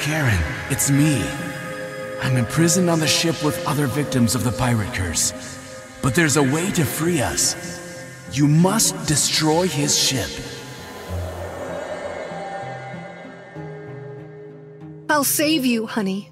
Karen, it's me. I'm imprisoned on the ship with other victims of the pirate curse. But there's a way to free us. You must destroy his ship. I'll save you, honey.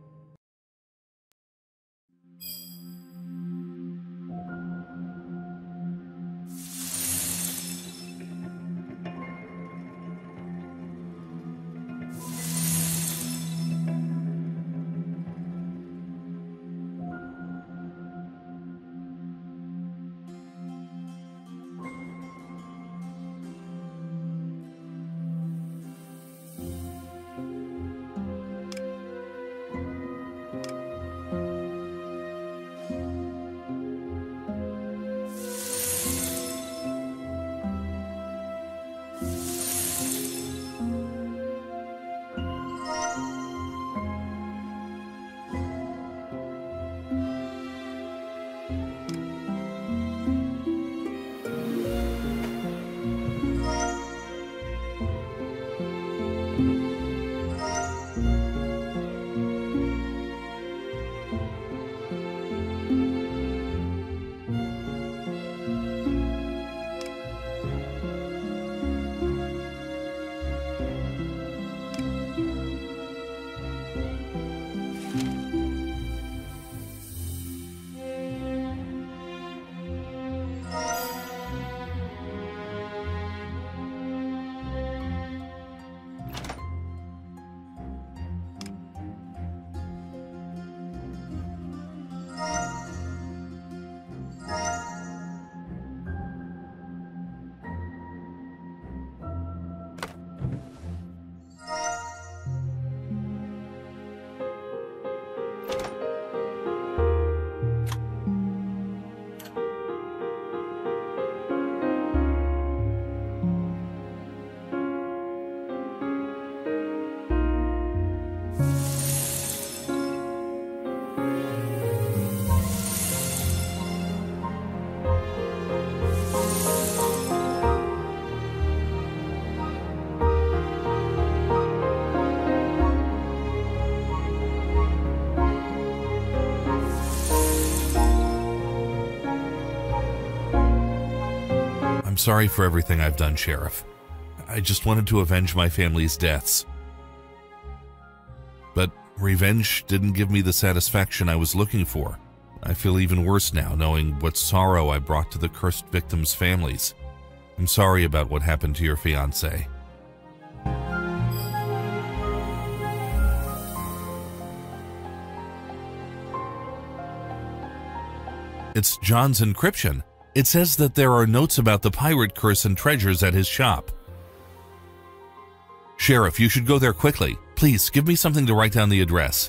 I'm sorry for everything I've done, Sheriff. I just wanted to avenge my family's deaths. But revenge didn't give me the satisfaction I was looking for. I feel even worse now, knowing what sorrow I brought to the cursed victims' families. I'm sorry about what happened to your fiancé. It's John's encryption. It says that there are notes about the pirate curse and treasures at his shop. Sheriff, you should go there quickly. Please, give me something to write down the address.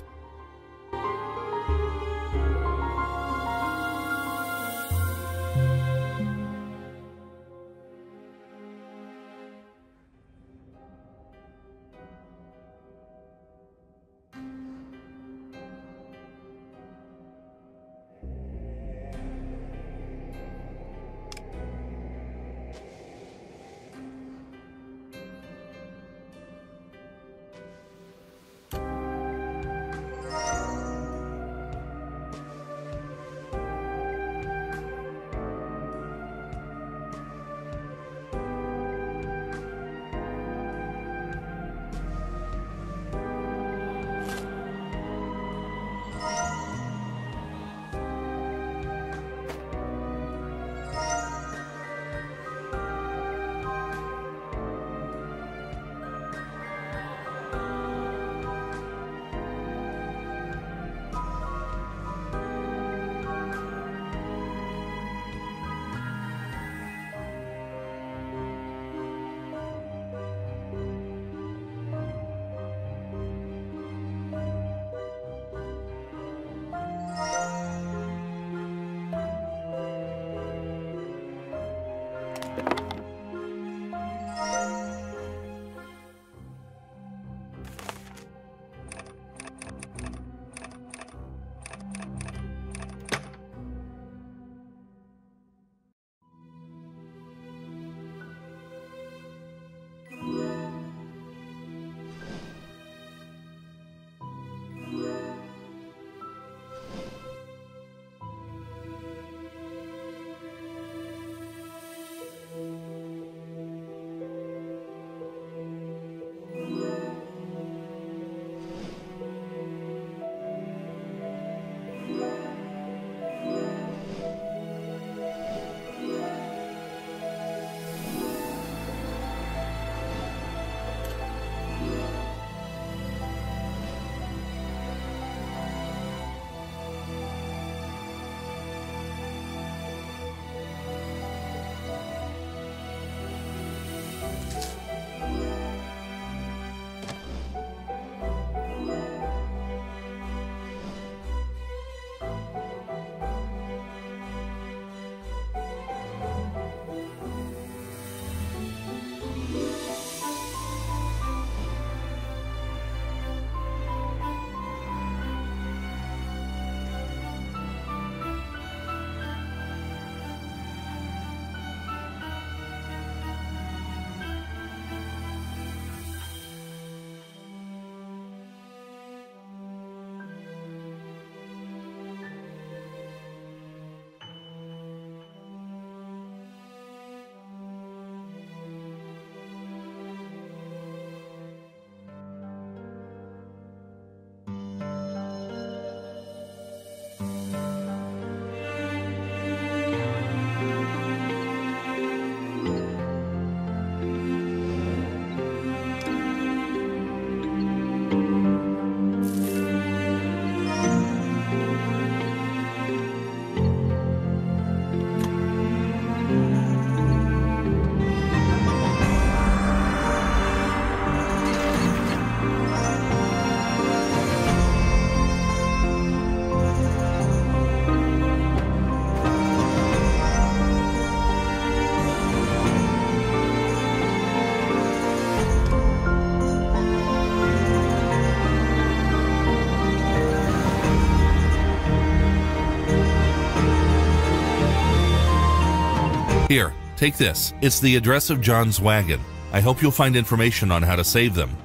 Here, take this. It's the address of John's wagon. I hope you'll find information on how to save them.